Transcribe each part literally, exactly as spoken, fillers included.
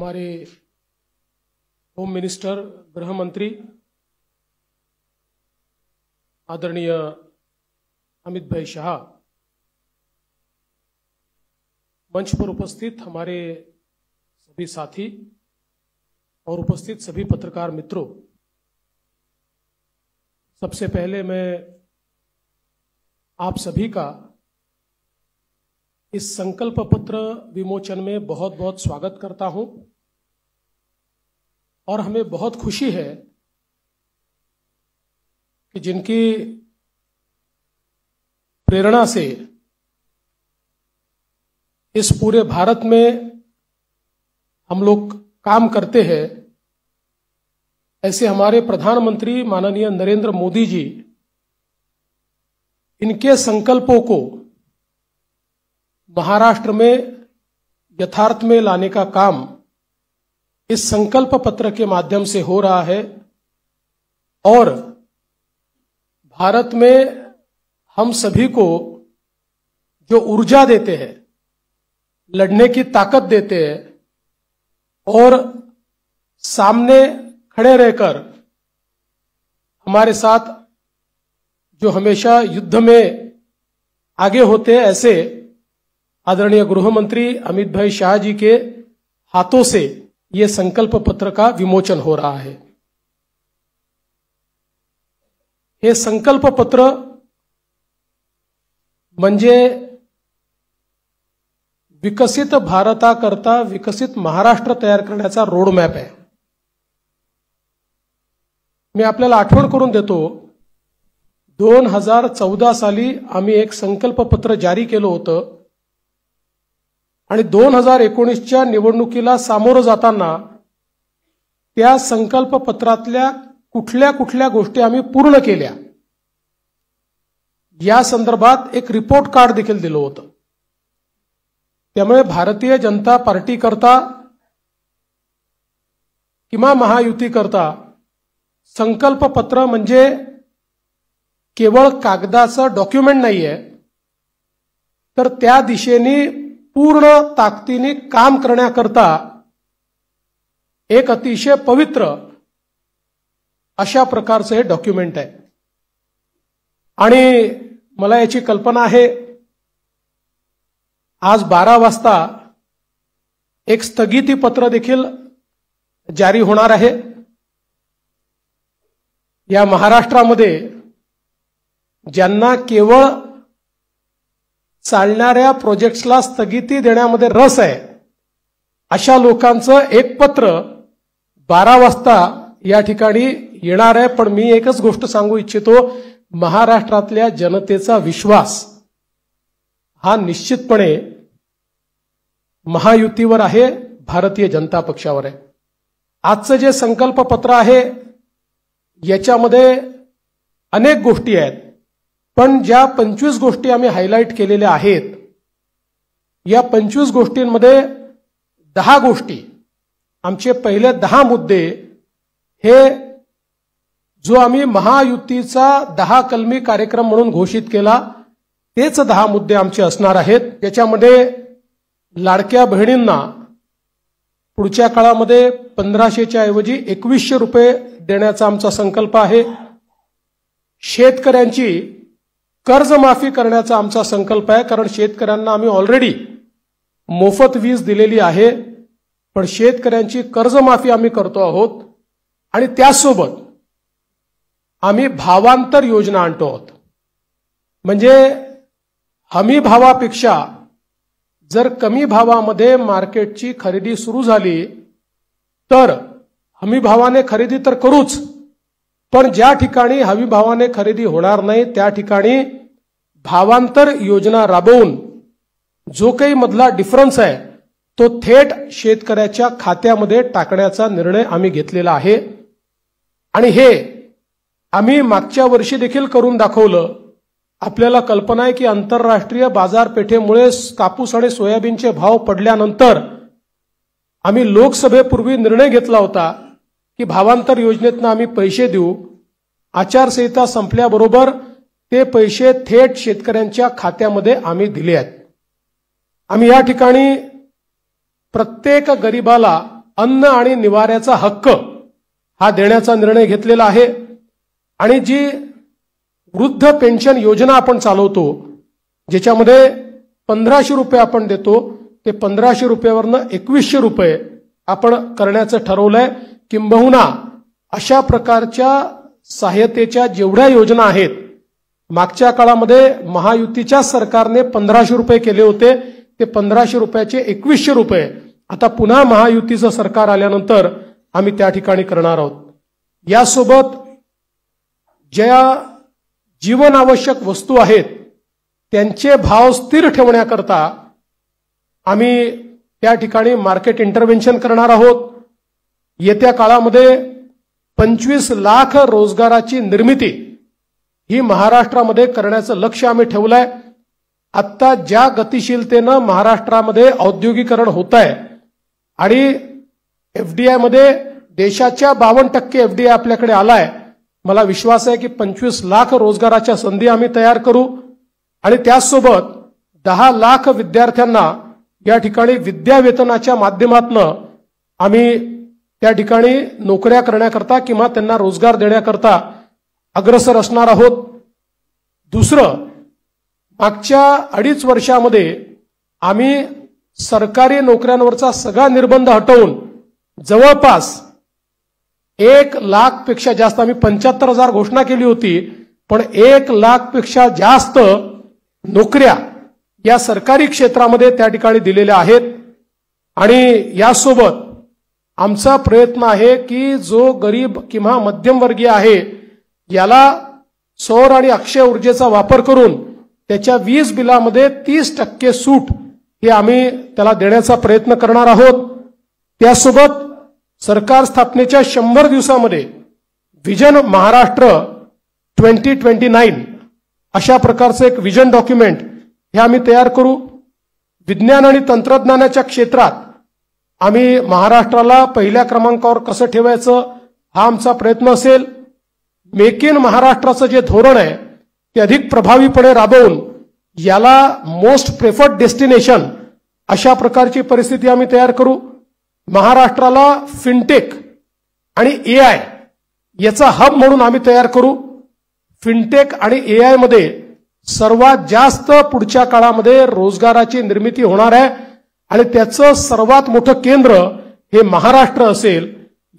हमारे home minister, गृह मंत्री आदरणीय अमित भाई शाह, मंच पर उपस्थित हमारे सभी साथी और उपस्थित सभी पत्रकार मित्रों, सबसे पहले मैं आप सभी का इस संकल्प पत्र विमोचन में बहुत बहुत स्वागत करता हूं और हमें बहुत खुशी है कि जिनकी प्रेरणा से इस पूरे भारत में हम लोग काम करते हैं, ऐसे हमारे प्रधानमंत्री माननीय नरेंद्र मोदी जी, इनके संकल्पों को महाराष्ट्र में यथार्थ में लाने का काम इस संकल्प पत्र के माध्यम से हो रहा है। और भारत में हम सभी को जो ऊर्जा देते हैं, लड़ने की ताकत देते हैं और सामने खड़े रहकर हमारे साथ जो हमेशा युद्ध में आगे होते हैं, ऐसे आदरणीय गृह मंत्री अमित भाई शाह जी के हाथों से ये संकल्प पत्र का विमोचन हो रहा है। हे संकल्प पत्र म्हणजे विकसित भारताकरता विकसित महाराष्ट्र तयार करण्याचा रोडमॅप आहे। मी आपल्याला आठवण करून देतो, दोन हजार चौदा साली आम्ही एक संकल्प पत्र जारी केलं होतं आणि दोन हजार एकोणीसच्या निवडणुकीला सामोरं जाताना त्या संकल्प पत्रातल्या कुठल्या कुठल्या गोष्टी आम्ही पूर्ण केल्या या संदर्भात एक रिपोर्ट कार्ड देखील दिलं होतं। त्यामुळे भारतीय जनता पार्टी करता किंवा महायुती करता संकल्प पत्र म्हणजे केवळ कागदाचं डॉक्युमेंट नाहीये, तर त्या दिशेने पूर्ण ताकदीने काम करण्याकरता एक अतिशय पवित्र अशा प्रकारचं हे डॉक्युमेंट आहे। आणि मला याची कल्पना आहे, आज बारा वाजता एक स्थगिती पत्र देखील जारी होणार आहे। या महाराष्ट्रामध्ये ज्यांना केवळ चालणाऱ्या प्रोजेक्ट्सला स्थगिती देण्यामध्ये रस आहे, अशा लोकांचं एक पत्र बारा वाजता या ठिकाणी येणार आहे। पण मी एकच गोष्ट सांगू इच्छितो, महाराष्ट्रातल्या जनतेचा विश्वास हा निश्चितपणे महायुतीवर आहे, भारतीय जनता पक्षावर आहे। आजचं जे संकल्प पत्र आहे याच्यामध्ये अनेक गोष्टी आहेत, पण ज्या पंचवीस गोष्टी आम्ही हायलाइट केलेल्या आहेत, या पंचवीस गोष्टींमध्ये दहा गोष्टी, आमचे पहिले दहा मुद्दे हे जो आम्ही महायुतीचा दहा कलमी कार्यक्रम म्हणून घोषित केला, तेच दहा मुद्दे आमचे असणार आहेत। त्याच्यामध्ये लाडक्या बहिणींना पुढच्या काळामध्ये पंधराशेच्या ऐवजी एकवीसशे रुपये देण्याचा आमचा संकल्प आहे। शेतकऱ्यांची कर्जमाफी करण्याचा आमचा संकल्प आहे, कारण शेतकऱ्यांना आम्ही ऑलरेडी मोफत वीज दिलेली आहे, पण शेतकऱ्यांची कर्जमाफी आम्ही करतो आहोत। आणि त्यासोबत आम्ही भावांतर योजना आणतो आहोत, म्हणजे हमी भावापेक्षा जर कमी भावामध्ये मार्केटची खरेदी सुरू झाली तर हमी भावाने खरेदी तर करूच, पण ज्या ठिकाणी हमी भावाने खरेदी होणार नाही त्या ठिकाणी भावांतर योजना राबवून जो काही मधला डिफरन्स आहे तो थेट शेतकऱ्याच्या खात्यामध्ये टाकण्याचा निर्णय आम्ही घेतलेला आहे। आणि हे आम्ही मागच्या वर्षी देखील करून दाखवलं। आपल्याला कल्पना आहे की आंतरराष्ट्रीय बाजारपेठेमुळे कापूस आणि सोयाबीनचे भाव पडल्यानंतर आम्ही लोकसभेपूर्वी निर्णय घेतला होता की भावांतर योजनेतून आम्ही पैसे देऊ। आचारसंहिता संपल्याबरोबर ते पैसे थेट शेतकऱ्यांच्या खात्यामध्ये आम्ही दिले आहेत। आम्ही या ठिकाणी प्रत्येक गरीबाला अन्न आणि निवाऱ्याचा हक्क हा देण्याचा निर्णय घेतलेला आहे। आणि जी वृद्ध पेन्शन योजना आपण चालवतो, ज्याच्यामध्ये पंधराशे रुपये आपण देतो, ते पंधराशे रुपयावरनं एकवीसशे रुपये आपण करण्याचं ठरवलंय। किंबहुना अशा प्रकारच्या सहाय्यतेच्या जेवढ्या योजना आहेत, मागच्या काळामध्ये महायुतीच्या सरकारने पंधराशे रुपये केले होते, ते पंधराशे रुपयाचे एकवीसशे रुपये आता पुन्हा महायुतीचं सरकार आल्यानंतर आम्ही त्या ठिकाणी करणार आहोत। यासोबत ज्या जीवनावश्यक वस्तू आहेत त्यांचे भाव स्थिर ठेवण्याकरता आम्ही त्या ठिकाणी मार्केट इंटरव्हेन्शन करणार आहोत। येत्या काळामध्ये पंचवीस लाख रोजगाराची निर्मिती ही महाराष्ट्रामध्ये करण्याचं लक्ष्य आम्ही ठेवलंय। आता ज्या गतिशीलतेनं महाराष्ट्रामध्ये औद्योगिकरण होत आहे आणि एफडीआय मध्ये देशाच्या बावन्न टक्के एफडीआय आपल्याकडे आलाय, मला विश्वास आहे की पंचवीस लाख रोजगाराच्या संधी आम्ही तयार करू आणि त्याचसोबत दहा लाख विद्यार्थ्यांना या ठिकाणी विद्यावेतनाच्या माध्यमातून आम्ही त्या ठिकाणी नोकऱ्या करण्याकरता किंवा त्यांना रोजगार देण्याकरता अग्रसर असणार आहोत। दुसरं, मागच्या अडीच वर्षामध्ये आम्ही सरकारी नोकऱ्यांवरचा सगळा निर्बंध हटवून जवळपास एक लाख पेक्षा जास्त, आम्ही पंच्याहत्तर हजार घोषणा केली होती, पण एक लाख पेक्षा जास्त नोकऱ्या या सरकारी क्षेत्रामध्ये त्या ठिकाणी दिलेल्या आहेत। आणि यासोबत आमचा प्रयत्न आहे की जो गरीब किंवा मध्यमवर्गीय आहे याला सौर आणि अक्षय ऊर्जेचा वापर करून त्याच्या वीज बिलामध्ये तीस टक्के सूट हे आम्ही त्याला देण्याचा प्रयत्न करणार आहोत। त्यासोबत सरकार स्थापनेच्या शंभर दिवसामध्ये vision Maharashtra twenty twenty nine अशा प्रकारचं एक विजन डॉक्युमेंट हे आम्ही तयार करू। विज्ञान आणि तंत्रज्ञानाच्या क्षेत्रात आम्ही महाराष्ट्राला पहिल्या क्रमांकावर कसं ठेवायचं हा आमचा प्रयत्न असेल। मेक इन महाराष्ट्राचं जे धोरण आहे ते अधिक प्रभावीपणे राबवून याला मोस्ट प्रेफर्ड डेस्टिनेशन अशा प्रकारची परिस्थिती आम्ही तयार करू। महाराष्ट्राला फिनटेक आणि एआय याचा हब म्हणून आम्ही तयार करू। फिनटेक आणि एआय मध्ये सर्वात जास्त पुढच्या काळामध्ये रोजगाराची निर्मिती होणार आहे आणि त्याचं सर्वात मोठं केंद्र हे महाराष्ट्र असेल।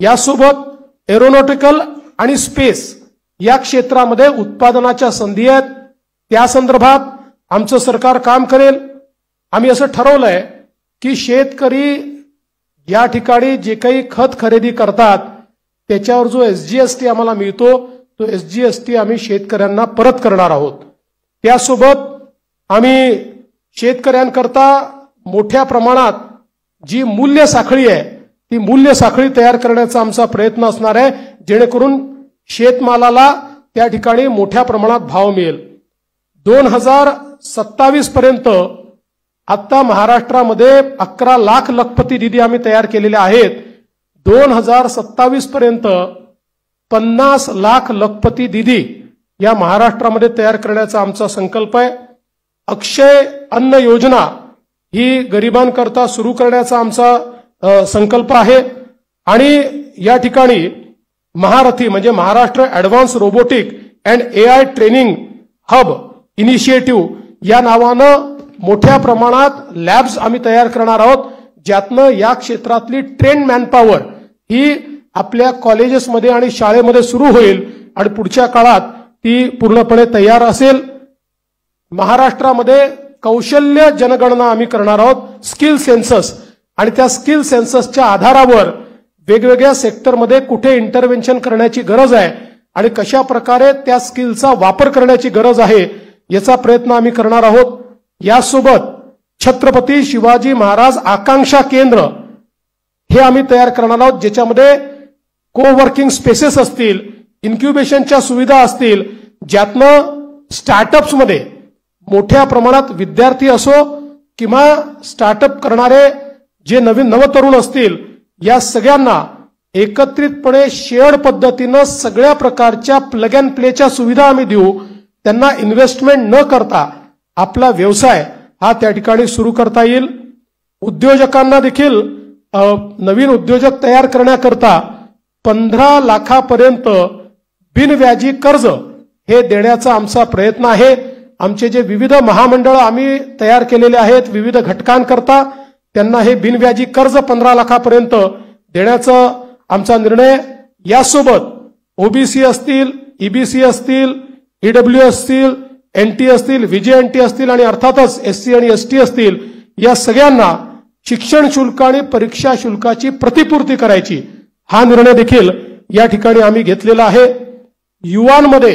यासोबत एरोनॉटिकल आणि स्पेस या क्षेत्रामध्ये उत्पादनाच्या संधी आहेत, त्या संदर्भात आमचं सरकार काम करेल। आम्ही असं ठरवलंय की शेतकरी या ठिकाणी जे काही खत खरेदी करतात त्याच्यावर जो एसजीएसटी आम्हाला मिळतो तो एसजीएसटी आम्ही शेतकऱ्यांना परत करणार आहोत। त्यासोबत आम्ही शेतकऱ्यांकरता मोठ्या प्रमाणात जी मूल्य साखळी आहे ती मूल्य साखळी तयार करण्याचा आमचा प्रयत्न असणार आहे, जेणेकरून शेतमालाला त्या ठिकाणी मोठ्या प्रमाणात भाव मिळेल। दोन हजार सत्तावीस पर्यंत आता महाराष्ट्रामध्ये अकरा लाख लखपती निधी आम्ही तयार केलेले आहेत। दोन हजार सत्तावीस पर्यंत पन्नास लाख लखपती निधी या महाराष्ट्रामध्ये तयार करण्याचा आमचा संकल्प आहे। अक्षय अन्न योजना ही गरिबांकरता सुरू करण्याचा आमचा संकल्प आहे आणि या ठिकाणी महारथी म्हणजे Maharashtra advance robotic and AI training hub initiative या नावानं मोठ्या प्रमाणात लॅब्स आम्ही तयार करणार आहोत, ज्यातनं या क्षेत्रातली ट्रेन मॅनपॉवर ही आपल्या कॉलेजेसमध्ये आणि शाळेमध्ये सुरू होईल आणि पुढच्या काळात ती पूर्णपणे तयार असेल। महाराष्ट्रामध्ये कौशल्य जनगणना आम्ही करणार आहोत, स्किल सेन्सस, आणि त्या स्किल सेन्ससच्या आधारावर वेगवेगळ्या सेक्टरमध्ये कुठे इंटरव्हेन्शन करण्याची गरज आहे आणि कशा प्रकारे त्या स्किलचा वापर करण्याची गरज आहे याचा प्रयत्न आम्ही करणार आहोत। यासोबत छत्रपती शिवाजी महाराज आकांक्षा केंद्र हे आम्ही तयार करणार आहोत, ज्याच्यामध्ये कोवर्किंग स्पेसेस असतील, इन्क्युबेशनच्या सुविधा असतील, ज्यातनं स्टार्टअप्समध्ये मोठ्या प्रमाणात विद्यार्थी असो किंवा स्टार्टअप करणारे जे नवीन नवतरुण असतील या सगळ्यांना एकत्रितपणे शेअर्ड पद्धतीनं सगळ्या प्रकारच्या प्लग अँड प्लेच्या सुविधा आम्ही देऊ। त्यांना इन्व्हेस्टमेंट न करता आपला व्यवसाय हा त्या ठिकाणी सुरू करता येईल। उद्योजकांना देखील नवीन उद्योजक तयार करण्याकरता पंधरा लाखापर्यंत बिनव्याजी कर्ज हे देण्याचा आमचा प्रयत्न आहे। आमचे जे विविध महामंडळ आम्ही तयार केलेले आहेत विविध घटकांकरता त्यांना हे बिनव्याजी कर्ज पंधरा लाखापर्यंत देण्याचा आमचा निर्णय। यासोबत ओबीसी असतील, ईबीसी असतील, ईडब्ल्यू असतील, एनटी असतील, व्हीजेएनटी असतील आणि अर्थातच एससी आणि एसटी असतील या सगळ्यांना शिक्षण शुल्क आणि परीक्षा शुल्काची प्रतिपूर्ती करायची हा निर्णय देखील या ठिकाणी आम्ही घेतलेला आहे। युवांमध्ये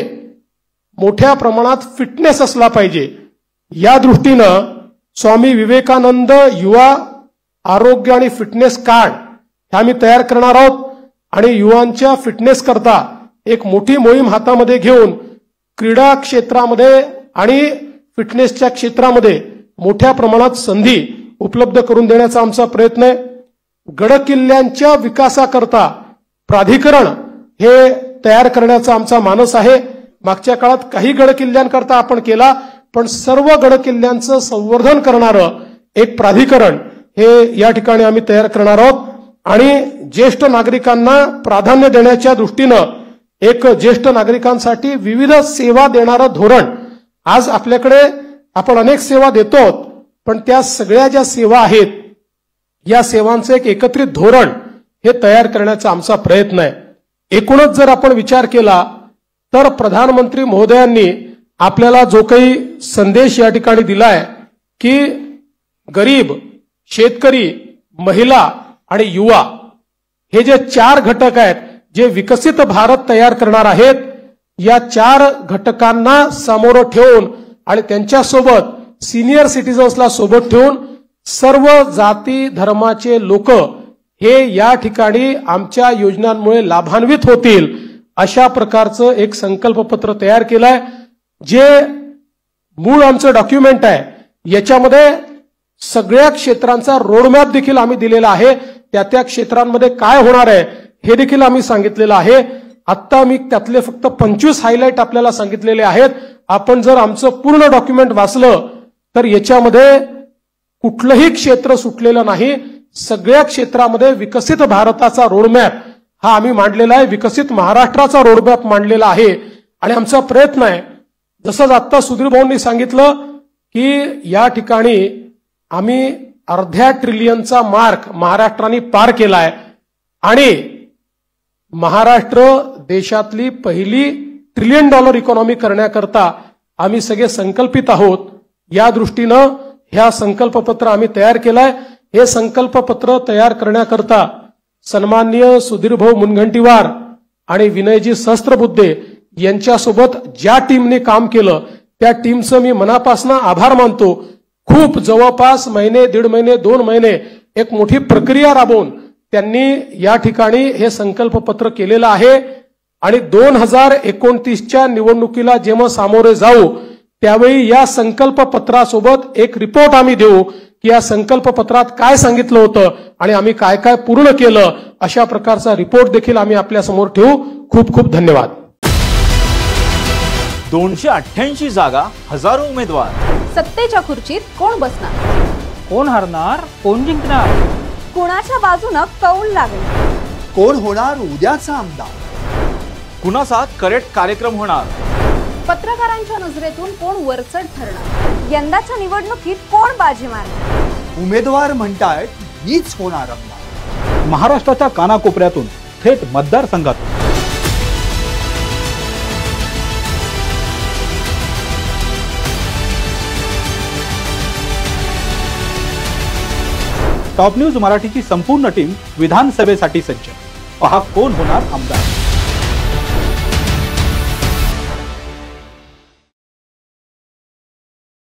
मोठ्या प्रमाणात फिटनेस असला पाहिजे या दृष्टीनं स्वामी विवेकानंद युवा आरोग्य आणि फिटनेस कार्ड हे आम्ही तयार करणार आहोत आणि युवांच्या फिटनेस करता एक मोठी मोहीम हातामध्ये घेऊन क्रीडा क्षेत्रामध्ये आणि फिटनेसच्या क्षेत्रामध्ये मोठ्या प्रमाणात संधी उपलब्ध करून देण्याचा आमचा प्रयत्न आहे। गडकिल्ल्यांच्या विकासाकरता प्राधिकरण हे तयार करण्याचा आमचा मानस आहे। मागच्या काळात काही गडकिल्ल्यांकरता आपण केला पण सर्व गडकिल्ल्यांचं संवर्धन करणारं एक प्राधिकरण हे या ठिकाणी आम्ही तयार करणार आहोत आणि ज्येष्ठ नागरिकांना प्राधान्य देण्याच्या दृष्टीनं एक ज्येष्ठ नागरिकांसाठी विविध सेवा देणारं धोरण आज आपल्याकडे आपण अनेक सेवा देतो पण त्या सगळ्या ज्या सेवा आहेत या सेवांचं एक एकत्रित धोरण हे तयार करण्याचा आमचा प्रयत्न आहे। एकूणच जर आपण विचार केला तर प्रधानमंत्री महोदयांनी आपल्याला जो काही संदेश या ठिकाणी दिलाय की गरीब, शेतकरी, महिला आणि युवा हे जे चार घटक आहेत जे विकसित भारत तयार करणार आहेत या चार घटकांना समोर ठेवून आणि त्यांच्यासोबत सिनियर सिटीजन्सला सोबत ठेवून सर्व जाती धर्माचे लोक हे या ठिकाणी आमच्या योजनांमुळे लाभान्वित होतील अशा प्रकारचं एक संकल्पपत्र तयार केलंय। जे मूळ आमचं डॉक्युमेंट आहे याच्यामध्ये सगळ्या क्षेत्रांचा रोडमॅप देखील आम्ही दिलेला आहे। त्या त्या क्षेत्रांमध्ये काय होणार आहे हे देखील आम्ही सांगितलेलं आहे। आता मी त्यातले फक्त पंचवीस हायलाइट आपल्याला सांगितलेले आहेत। आपण जर आमचं पूर्ण डॉक्युमेंट वाचलं तर याच्यामध्ये कुठलंही क्षेत्र सुटलेलं नाही। सगळ्या क्षेत्रामध्ये विकसित भारताचा रोडमॅप हा आम्ही मांडलेला आहे, विकसित महाराष्ट्राचा रोडमॅप मांडलेला आहे आणि आमचा प्रयत्न आहे जसं आता सुधीर भाऊंनी सांगितलं की या ठिकाणी आम्ही अर्ध्या ट्रिलियनचा मार्क महाराष्ट्राने पार केलाय आणि महाराष्ट्र देशातली पहिली ट्रिलियन डॉलर इकॉनॉमी करण्याकरता आम्ही सगळे संकल्पित आहोत। या दृष्टीनं ह्या संकल्पपत्र आम्ही तयार केलाय। हे संकल्पपत्र तयार करण्याकरता सन्माननीय सुधीरभाऊ मुनगंटीवार आणि विनयजी सहस्त्रबुद्धे यांच्यासोबत ज्या टीमने काम केलं त्या टीमचं मी मनापासून आभार मानतो। खूप जवळपास महिने दीड महिने दोन महिने एक मोठी प्रक्रिया राबवून त्यांनी या ठिकाणी हे संकल्पपत्र केलेलं आहे आणि दोन हजार एकोणतीसच्या निवडणुकीला जेव्हा सामोरे जाऊ त्यावेळी या संकल्पपत्रासोबत एक रिपोर्ट आम्ही देऊ की या संकल्पपत्रात काय सांगितलं होतं आणि आम्ही काय काय पूर्ण केलं अशा प्रकारचा रिपोर्ट देखील आम्ही आपल्या समोर ठेवू। खूप खूप धन्यवाद। दोनशे अठ्ठ्याऐंशी जागा, हजारो उमेदवार, सत्तेच्या खुर्चीत कोण बसणार, कोण हरणार, कोण जिंकणार, कुणाच्या बाजूने कौल लागेल, कोण होणार उद्याचा आमदार, कुणाचा करेक्ट कार्यक्रम होणार, पत्रकारांच्या नजरेतून कोण वरचढ ठरणार, यंदाच्या निवडणुकीत कोण बाजी मारणार, उमेदवार म्हणतायत मीच होणार आमदार। महाराष्ट्राच्या कानाकोपऱ्यातून थेट मतदारसंघातून टॉप न्यूज मराठीची संपूर्ण टीम विधानसभेसाठी सज्ज। पहा कोण होणार आमदार।